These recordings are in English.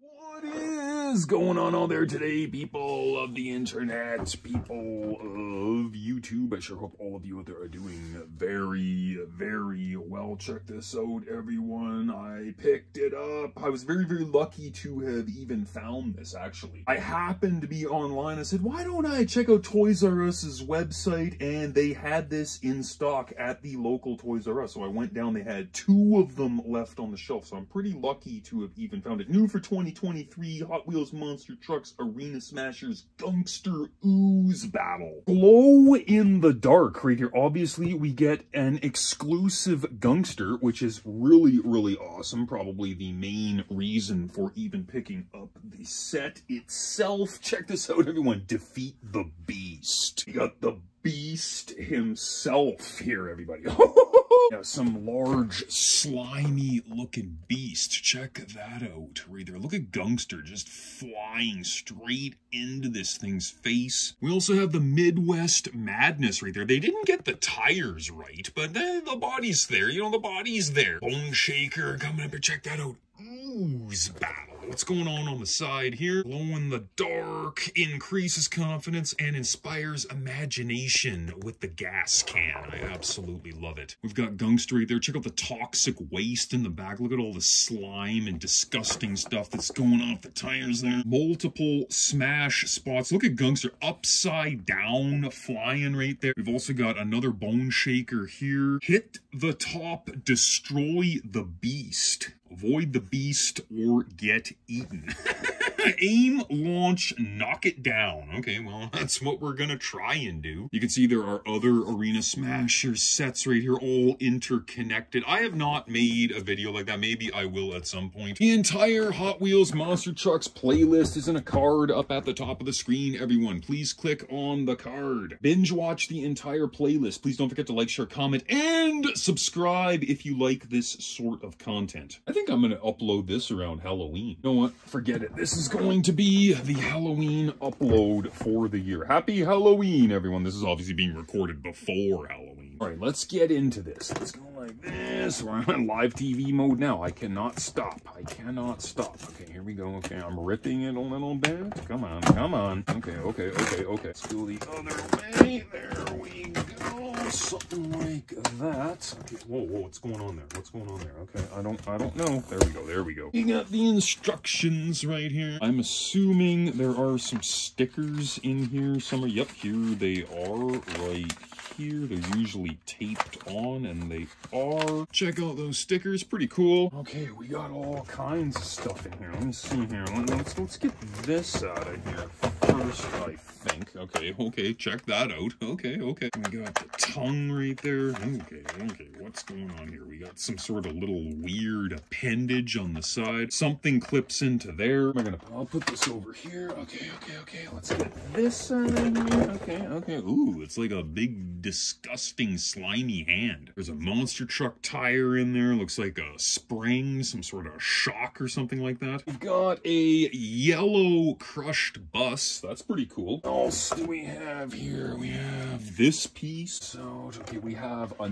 What is going on out there today, people of the internet, people of YouTube? I sure hope all of you out there are doing very, very well. Check this out, everyone. I picked it up. I was very, very lucky to have even found this, actually. I happened to be online. I said, why don't I check out Toys R Us's website? And they had this in stock at the local Toys R Us. So I went down. They had 2 of them left on the shelf. So I'm pretty lucky to have even found it. New for 2023, Hot Wheels Monster Trucks Arena Smashers Gungster Ooze Battle. Glow in the dark right here. Obviously, we get an exclusive Gungster, which is really, really awesome. Probably the main reason for even picking up the set itself. Check this out, everyone. Defeat the Beast. We got the Beast himself here, everybody. Yeah, some large, slimy looking beast. Check that out right there. Look at Gungster just flying straight into this thing's face. We also have the Midwest Madness right there. They didn't get the tires right, but the body's there. You know, the body's there. Bone Shaker coming up here. Check that out. Ooze Battle. What's going on the side here? Glow in the dark, increases confidence, and inspires imagination with the gas can. I absolutely love it. We've got Gungster right there. Check out the toxic waste in the back. Look at all the slime and disgusting stuff that's going off the tires there. Multiple smash spots. Look at Gungster upside down, flying right there. We've also got another Bone Shaker here. Hit the top, destroy the beast. Avoid the beast or get eaten. Aim, launch, knock it down. Okay, well, that's what we're gonna try and do. You can see there are other Arena Smasher sets right here, all interconnected. I have not made a video like that. Maybe I will at some point. The entire Hot Wheels Monster Trucks playlist is in a card up at the top of the screen, everyone. Please click on the card. Binge watch the entire playlist. Please don't forget to like, share, comment, and subscribe if you like this sort of content. I think I'm gonna upload this around Halloween. You know what? Forget it. This is going to be the Halloween upload for the year. Happy Halloween, everyone. This is obviously being recorded before Halloween. All right, let's get into this. Let's go like this. We're on live TV mode now. I cannot stop. I cannot stop. Okay, here we go. Okay, I'm ripping it a little bit. Come on, come on. Okay, okay, okay, okay. Let's go the other way. There we go. Something like that. Okay, whoa, whoa, what's going on there? What's going on there? Okay, I don't know. There we go, there we go. You got the instructions right here. I'm assuming there are some stickers in here somewhere. Yep, here they are right here. They're usually taped on, and they are. Check out those stickers, pretty cool. Okay, we got all kinds of stuff in here. Let me see here. Let's get this out of here first, I think. Okay, okay, check that out. Okay, okay. We got the tongue right there. Okay, okay, what's going on here? We got some sort of little weird appendage on the side. Something clips into there. I'll put this over here. Okay, okay, okay. Let's get this out of here. Okay, okay. Ooh, it's like a big, disgusting, slimy hand. There's a monster truck tire in there. Looks like a spring, some sort of shock or something like that. We've got a yellow crushed bus. That's pretty cool. What else do we have here? We have this piece. So, okay, we have a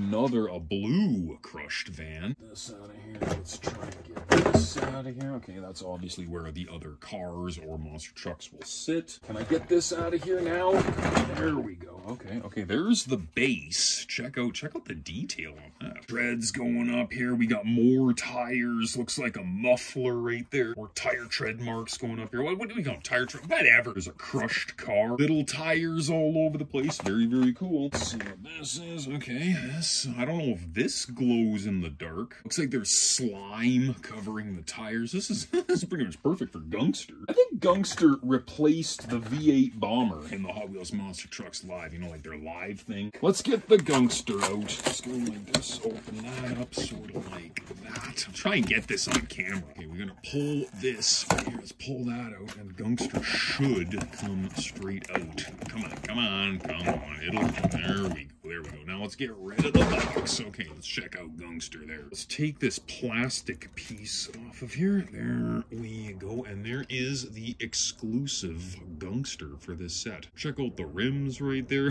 blue crushed van. Get this out of here. Let's try and get this out of here. Okay, that's obviously where the other cars or monster trucks will sit. Can I get this out of here now? There we go. Okay, okay, there's the base. Check out the detail on that. Treads going up here. We got more tires. Looks like a muffler right there. More tire tread marks going up here. What do we call them? Tire tread? Whatever. There's a crushed car. Little tires all over the place. Very, very cool. Let's see what this is. Okay, this. I don't know if this glows in the dark. Looks like there's slime covering the tires. This is pretty much perfect for Gungster. I think Gungster replaced the V8 Bomber in the Hot Wheels Monster Trucks Live. You know, like their live thing. Let's get the Gungster out. Just go like this. Open that up, sort of like that. I'll try and get this on camera. Okay, we're gonna pull this right here. Let's pull that out, and Gungster should come straight out. Come on, come on, come on. There we go. there we go. Now let's get rid of the box. Okay, let's check out Gungster there. Let's take this plastic piece off of here. There we go. And there is the exclusive Gungster for this set. Check out the rims right there.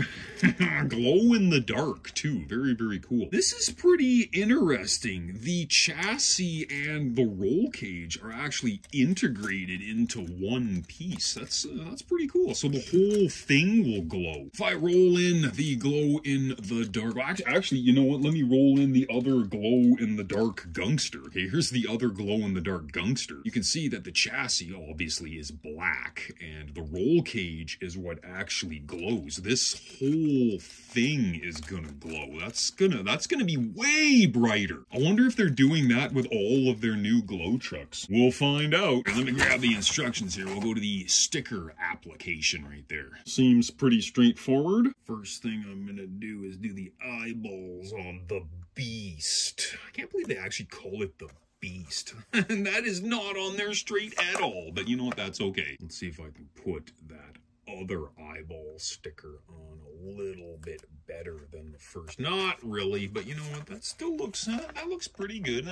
Glow in the dark too. Very, very cool. This is pretty interesting. The chassis and the roll cage are actually integrated into one piece. That's pretty cool. So the whole thing will glow. If I roll in the glow in the dark, well, actually, you know what? Let me roll in the other glow in the dark Gungster. Okay, here's the other glow in the dark Gungster. You can see that the chassis obviously is black, and the roll cage is what actually glows. This whole thing is gonna glow. That's gonna be way brighter. I wonder if they're doing that with all of their new glow trucks. We'll find out. Let me grab the instructions here. We'll go to the sticker application right there. Seems pretty straightforward. First thing I'm gonna do is do the eyeballs on the Beast. I can't believe they actually call it the Beast. And that is not on there straight at all, but you know what, that's okay. Let's see if I can put that other eyeball sticker on a little bit better than the first. Not really, but you know what, that still looks, that looks pretty good.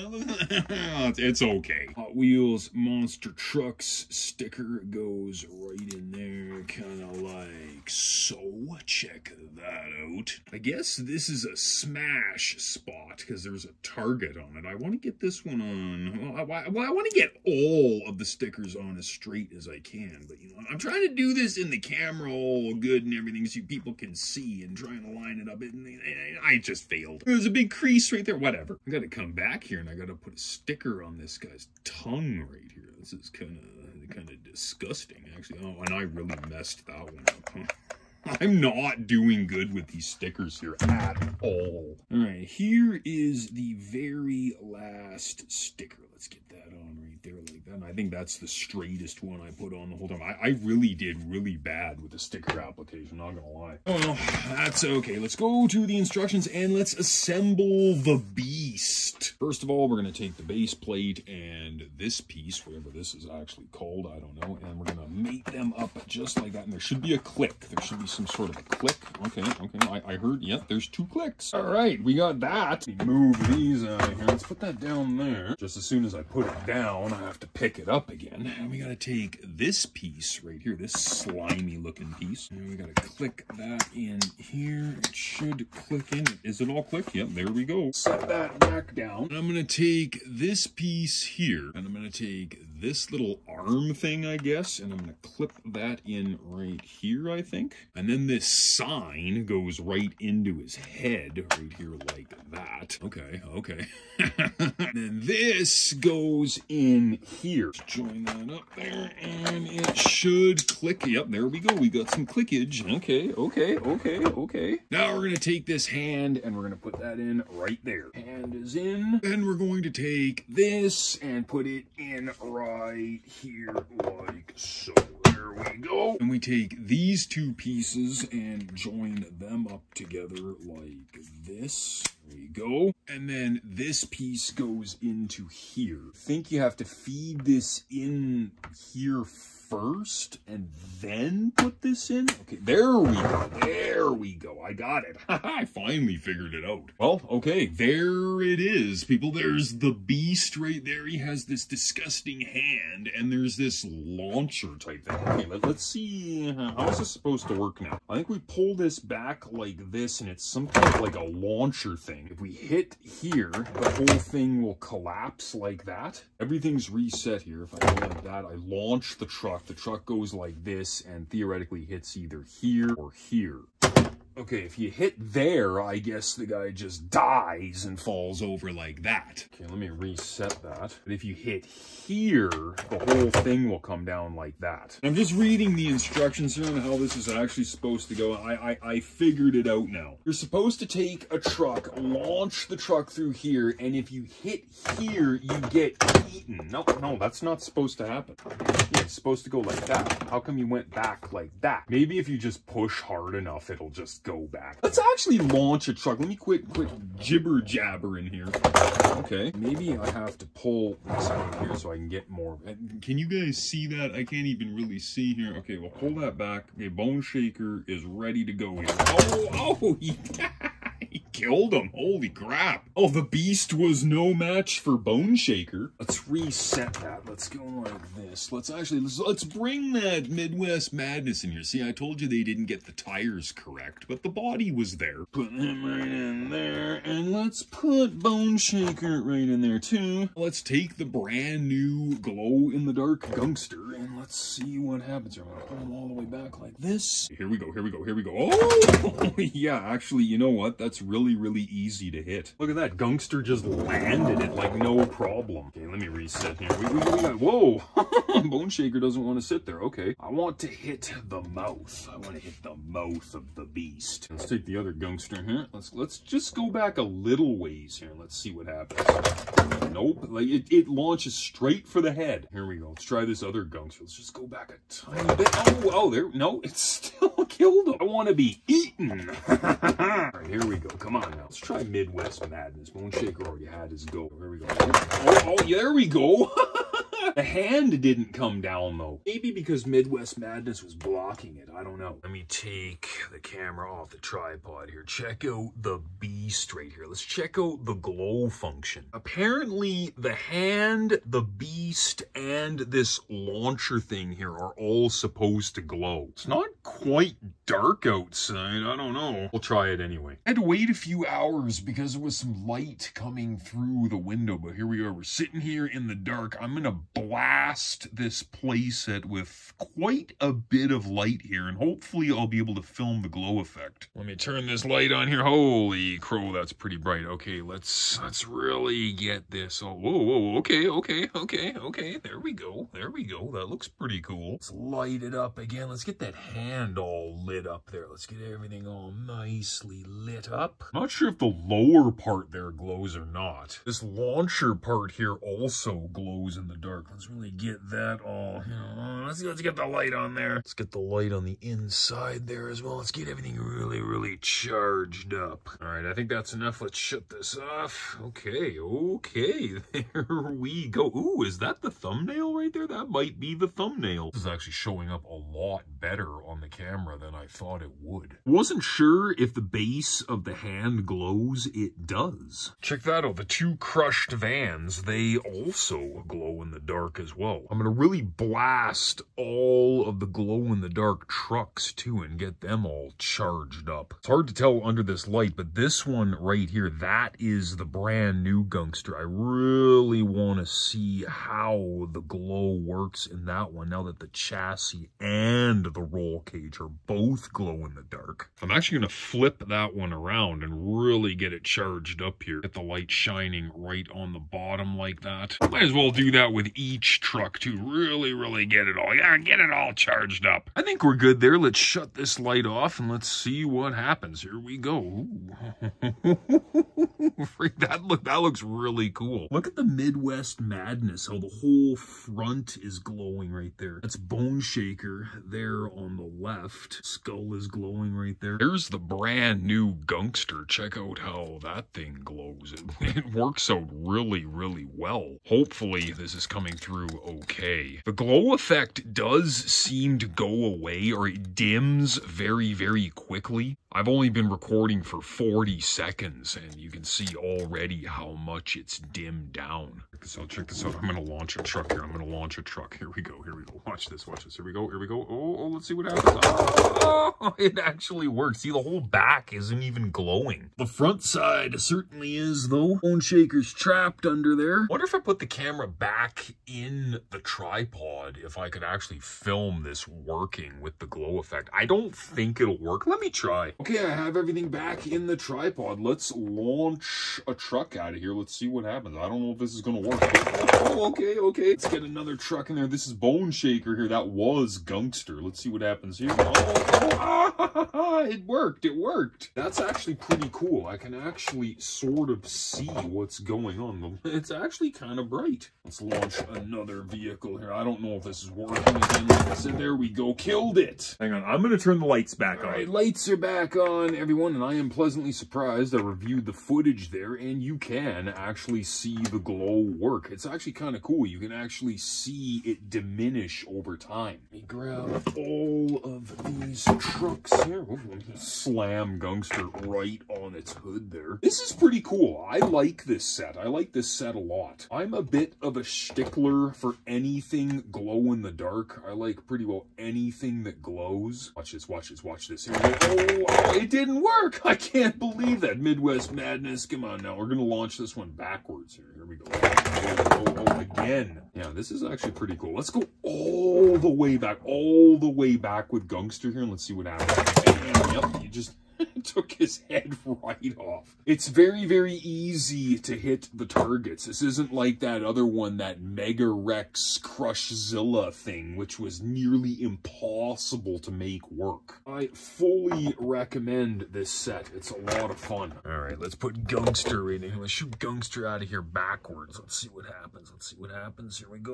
It's okay. Hot Wheels Monster Trucks sticker goes right in there, kind of like so. Check that out. I guess this is a smash spot because there's a target on it. I want to get this one on, well, I want to get all of the stickers on as straight as I can, but you know, I'm trying to do this in the camera all good and everything so people can see, and trying to line it up, and I just failed. There's a big crease right there. Whatever. I gotta come back here and I gotta put a sticker on this guy's tongue right here. This is kind of disgusting, actually. Oh, and I really messed that one up, huh? I'm not doing good with these stickers here at all. All right, here is the very last sticker. Let's get that on right there like that. And I think that's the straightest one I put on the whole time. I really did really bad with the sticker application, not gonna lie. Oh, well, that's okay. Let's go to the instructions and let's assemble the Beast. First of all, we're gonna take the base plate and this piece, whatever this is actually called, I don't know, and we're gonna make them up just like that. And there should be a click. There should be some sort of a click. Okay, I heard, yep, there's 2 clicks. All right, we got that. Move these out of here. Let's put that down there. Just as soon as I put it down, I have to pick it up again. And we gotta take this piece right here, this slimy looking piece, and we gotta click that in here. It should click in. Is it all clicked? Yep, there we go. Set that back down. And I'm gonna take this piece here, and I'm gonna take this little arm thing, I guess, and I'm gonna clip that in right here, I think. And then this sign goes right into his head right here like that. Okay. Then this goes in here. Let's join that up there, and it should click. Yep, there we go. We got some clickage. Okay. Now we're gonna take this hand and we're gonna put that in right there. Hand is in. Then we're going to take this and put it in right here like so. There we go. And we take these 2 pieces and join them up together like this. There we go. And then this piece goes into here. I think you have to feed this in here first and then put this in. Okay, there we go. I got it. I finally figured it out. Well, okay, there it is, people. There's the Beast right there. He has this disgusting hand, and there's this launcher type thing. Okay, let's see, how is this supposed to work now? I think we pull this back like this, and it's some kind of like a launcher thing. If we hit here, the whole thing will collapse like that. Everything's reset here. If I go like that, I launch the truck. The truck goes like this and theoretically hits either here or here. Okay, if you hit there, I guess the guy just dies and falls over like that. Okay, let me reset that. But if you hit here, the whole thing will come down like that. I'm just reading the instructions here on how this is actually supposed to go. I figured it out now. You're supposed to take a truck, launch the truck through here, and if you hit here, you get eaten. No, that's not supposed to happen. Yeah, it's supposed to go like that. How come you went back like that? Maybe if you just push hard enough, it'll just go back. Let's actually launch a truck. Let me quit jibber jabber in here. Okay, maybe I have to pull this out here so I can get more. Can you guys see that? I can't even really see here. Okay, well, pull that back. Okay, Bone Shaker is ready to go here. Oh, yeah. Killed him. Holy crap. Oh, the beast was no match for Bone Shaker. Let's reset that. Let's go like this. Let's bring that Midwest Madness in here. See, I told you they didn't get the tires correct, but the body was there. Put him right in there, and let's put Bone Shaker right in there too. Let's take the brand new glow-in-the-dark Gungster, and let's see what happens here. I'm gonna pull him all the way back like this. Here we go, here we go, here we go. Oh, yeah, actually, you know what? That's really, really easy to hit. Look at that. Gungster just landed it like no problem. Okay, let me reset here. We got, whoa! Bone Shaker doesn't want to sit there. Okay. I want to hit the mouth. I want to hit the mouth of the beast. Let's take the other Gungster here. Let's just go back a little ways here. Let's see what happens. Nope. Like it launches straight for the head. Here we go. Let's try this other Gungster. Let's just go back a tiny bit. Oh, there. No, it's still killed him. I want to be eaten. All right, here we go. Come on now. Let's try Midwest Madness. Bone Shaker already had his go. Here we go. Oh, there we go. The hand didn't come down though. Maybe because Midwest Madness was blocking it. I don't know. Let me take the camera off the tripod here. Check out the beast right here. Let's check out the glow function. Apparently the hand, the beast, and this launcher thing here are all supposed to glow. It's not quite dark outside. I don't know. We'll try it anyway. I had to wait a few hours because there was some light coming through the window, but here we are. We're sitting here in the dark. I'm gonna blast this playset with quite a bit of light here, and hopefully I'll be able to film the glow effect. Let me turn this light on here. Holy crow, that's pretty bright. Okay, let's really get this. Oh, whoa, okay. There we go. That looks pretty cool. Let's light it up again. Let's get that hand all lit up there. Let's get everything all nicely lit up. I'm not sure if the lower part there glows or not. This launcher part here also glows in the dark. Let's really get that all, you know, let's get the light on there. Let's get the light on the inside there as well. Let's get everything really, really charged up. All right, I think that's enough. Let's shut this off. Okay, there we go. Ooh, is that the thumbnail right there? That might be the thumbnail. This is actually showing up a lot better on the camera than I thought it would. Wasn't sure if the base of the hand glows. It does. Check that out. The two crushed vans, they also glow in the dark as well. I'm gonna really blast all of the glow-in-the-dark trucks too and get them all charged up. It's hard to tell under this light, but this one right here, that is the brand new Gungster. I really want to see how the glow works in that one now that the chassis and the roll cage are both glow in the dark. I'm actually going to flip that one around and really get it charged up here. Get the light shining right on the bottom like that. Might as well do that with each truck to really get it all. Yeah, get it all charged up. I think we're good there. Let's shut this light off and let's see what happens. Here we go. That looks really cool. Look at the Midwest Madness, how the whole front is glowing right there. That's Bone Shaker there on the left. Skull is glowing right there. There's the brand new Gungster. Check out how that thing glows. It works out really well. Hopefully this is coming through okay. The glow effect does seem to go away, or it dims very quickly. I've only been recording for 40 seconds and you can see already how much it's dimmed down. Check this out. I'm gonna launch a truck here. Here we go. Watch this. Here we go. Oh, let's see what happens. Oh, it actually works. See, the whole back isn't even glowing. The front side certainly is though. Bone Shaker's trapped under there. Wonder if I put the camera back in the tripod, if I could actually film this working with the glow effect. I don't think it'll work. Let me try. Okay, I have everything back in the tripod. Let's launch a truck out of here. Let's see what happens. I don't know if this is gonna work. Oh, okay. Let's get another truck in there. This is Bone Shaker here. That was Gungster. Let's see what happens here. It worked. That's actually pretty cool. I can actually sort of see what's going on. It's actually kind of bright. Let's launch another vehicle here. I don't know if this is working again. Like I said, there we go. Killed it. Hang on. I'm going to turn the lights back on. All right, lights are back on, everyone, and I am pleasantly surprised. I reviewed the footage there, and you can actually see the glow work. It's actually kind of cool. You can actually see it diminish over time. Let me grab all of these trucks here. Oh, slam Gungster right on its hood there. This is pretty cool. I like this set. I like this set a lot. I'm a bit of a stickler for anything glow in the dark. I like pretty well anything that glows. Watch this, watch this, watch this. Here we go. Oh, it didn't work. I can't believe that. Midwest Madness. Come on now. We're going to launch this one backwards here. Here we go. Oh, again. Yeah, this is actually pretty cool. Let's go all the way back with Gungster here, and let's see what happens. Bam. Yep, you just took his head right off. It's very, very easy to hit the targets. This isn't like that other one, that Mega Rex Crushzilla thing, which was nearly impossible to make work. I fully recommend this set. It's a lot of fun. All right, let's put Gungster in here. Let's shoot Gungster out of here backwards. Let's see what happens. Let's see what happens. Here we go.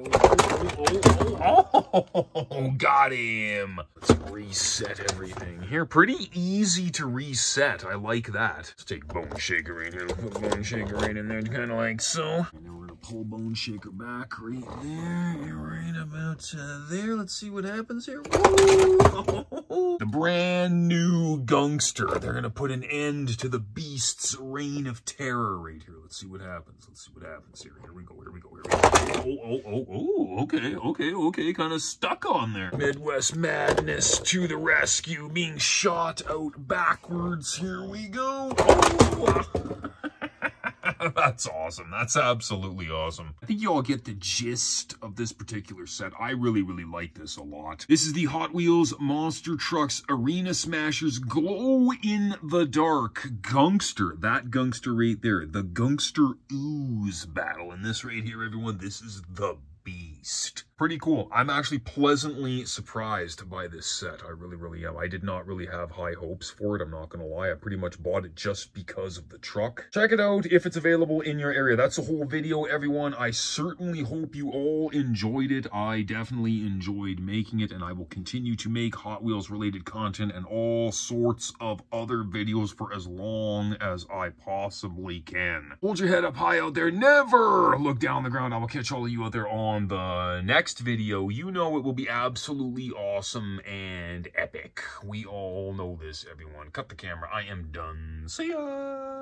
Oh, got him. Let's reset everything here. Pretty easy to reset. I like that. Let's take Bone Shaker in here. Put Bone Shaker right in there, kind of like so. And then we're going to pull Bone Shaker back right there. Right about there. Let's see what happens here. Woo! The brand new Gungster. They're going to put an end to the Beast's reign of terror right here. Let's see what happens. Let's see what happens here. Here we go. Here we go. Here we go. Oh, okay. Kind of stuck on there. Midwest Madness to the rescue, being shot out backwards. Here we go. Oh. That's awesome. That's absolutely awesome. I think you all get the gist of this particular set. I really, really like this a lot. This is the Hot Wheels Monster Trucks Arena Smashers Glow in the Dark Gungster. That Gungster right there. The Gungster Ooze battle. And this right here, everyone, this is the Beast. Pretty cool. I'm actually pleasantly surprised by this set. I really, really am. I did not really have high hopes for it. I'm not going to lie. I pretty much bought it just because of the truck. Check it out if it's available in your area. That's the whole video, everyone. I certainly hope you all enjoyed it. I definitely enjoyed making it, and I will continue to make Hot Wheels related content and all sorts of other videos for as long as I possibly can. Hold your head up high out there. Never look down the ground. I will catch all of you out there on the next video. You know it will be absolutely awesome and epic. We all know this, everyone. Cut the camera. I am done. See ya!